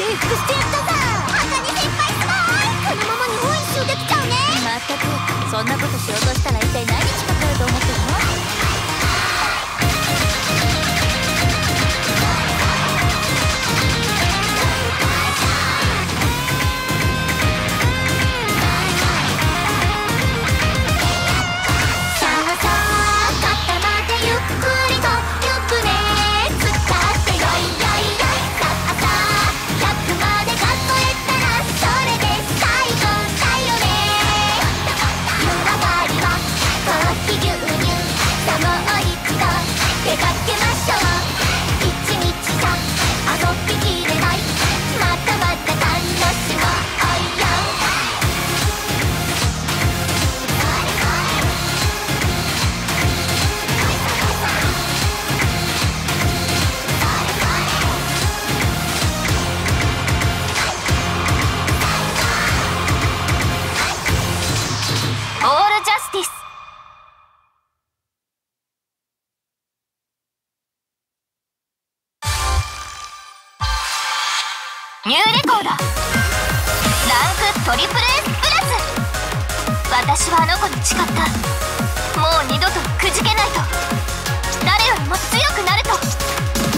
征服してやったさ。茜先輩すごい。このまま日本一周できちゃうね。まったくそんなことしようとしたら一体何日かかると思ってるの。 ニューレコードランクトリプル S プラス。私はあの子に誓った。もう二度とくじけないと。誰よりも強くなると。